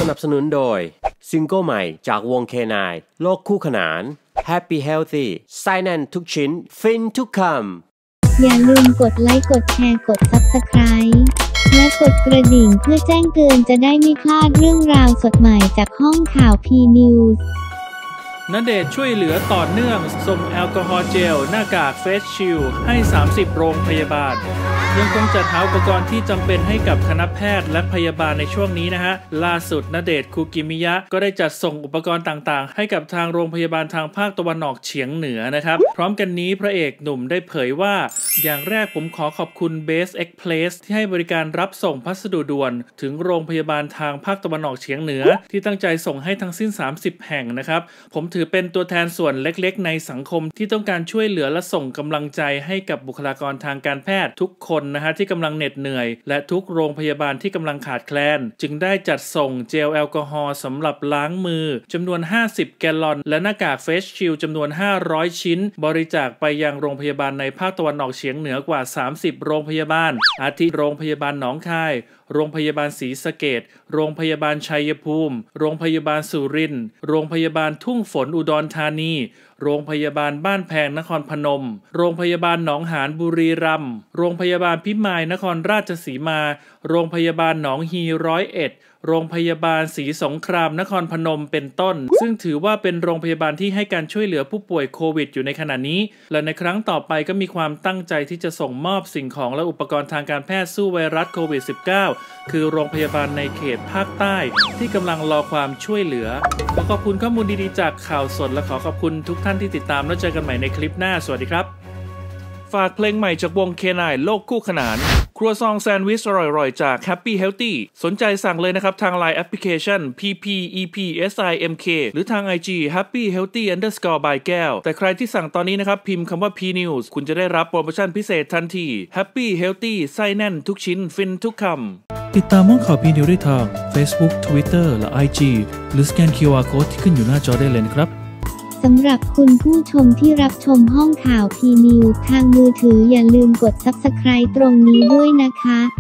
นับสนุนโดยซิงเกิลใหม่จากวง K9 โลกคู่ขนาน Happy Healthy ไส้แน่นทุกชิ้นฟินทุกคำอย่าลืมกดไลค์กดแชร์กด Subscribe และกดกระดิ่งเพื่อแจ้งเตือนจะได้ไม่พลาดเรื่องราวสดใหม่จากห้องข่าว P-News ณเดชน์ช่วยเหลือต่อเนื่องส่งแอลกอฮอล์เจลหน้ากากเฟสชิลด์ให้30โรงพยาบาลยังคงจัดหาอุปกรณ์ที่จำเป็นให้กับคณะแพทย์และพยาบาลในช่วงนี้นะฮะล่าสุดณเดชน์คูกิมิยะก็ได้จัดส่งอุปกรณ์ต่างๆให้กับทางโรงพยาบาลทางภาคตะวันออกเฉียงเหนือนะครับพร้อมกันนี้พระเอกหนุ่มได้เผยว่าอย่างแรกผมขอขอบคุณ Best Express ที่ให้บริการรับส่งพัสดุด่วนถึงโรงพยาบาลทางภาคตะวันออกเฉียงเหนือที่ตั้งใจส่งให้ทั้งสิ้น30แห่งนะครับผมถือเป็นตัวแทนส่วนเล็กๆในสังคมที่ต้องการช่วยเหลือและส่งกำลังใจให้กับบุคลากรทางการแพทย์ทุกคนนะฮะที่กำลังเหน็ดเหนื่อยและทุกโรงพยาบาลที่กำลังขาดแคลนจึงได้จัดส่งเจลแอลกอฮอล์สำหรับล้างมือจำนวน50แกลลอนและหน้ากากเฟสชิลด์จำนวน500ชิ้นบริจาคไปยังโรงพยาบาลในภาคตะวันออกเฉียงเหนือกว่า30โรงพยาบาลอาทิโรงพยาบาลหนองคายโรงพยาบาลศรีสะเกษโรงพยาบาลชัยภูมิโรงพยาบาลสุรินทร์โรงพยาบาลทุ่งฝนอุดรธานีโรงพยาบาลบ้านแพงนครพนมโรงพยาบาลหนองหานบุรีรัมย์โรงพยาบาลพิมายนครราชสีมาโรงพยาบาลหนองฮี101โรงพยาบาลศรีสงครามนครพนมเป็นต้นซึ่งถือว่าเป็นโรงพยาบาลที่ให้การช่วยเหลือผู้ป่วยโควิดอยู่ในขณะนี้และในครั้งต่อไปก็มีความตั้งใจที่จะส่งมอบสิ่งของและอุปกรณ์ทางการแพทย์สู้ไวรัสโควิด -19 คือโรงพยาบาลในเขตภาคใต้ที่กำลังรอความช่วยเหลือขอบคุณข้อมูลดีๆจากข่าวสดและขอบคุณทุกท่านที่ติดตามแล้วเจอกันใหม่ในคลิปหน้าสวัสดีครับฝากเพลงใหม่จากวง K9 โลกคู่ขนานครัวซองแซนด์วิชอร่อยๆจาก Happy Healthy สนใจสั่งเลยนะครับทาง LINE Application PPEPSIMK หรือทาง IG Happy Healthy _by แก้วแต่ใครที่สั่งตอนนี้นะครับพิมพ์คำว่า P-News คุณจะได้รับโปรโมชั่นพิเศษทันที Happy Healthy ไส้แน่นทุกชิ้นฟินทุกคำติดตามห้องข่าว P-News ได้ทาง Facebook Twitter และ IG หรือสแกน QR Code ที่ขึ้นอยู่หน้าจอได้เลยนะครับสำหรับคุณผู้ชมที่รับชมห้องข่าว P-News ทางมือถืออย่าลืมกด Subscribe ตรงนี้ด้วยนะคะ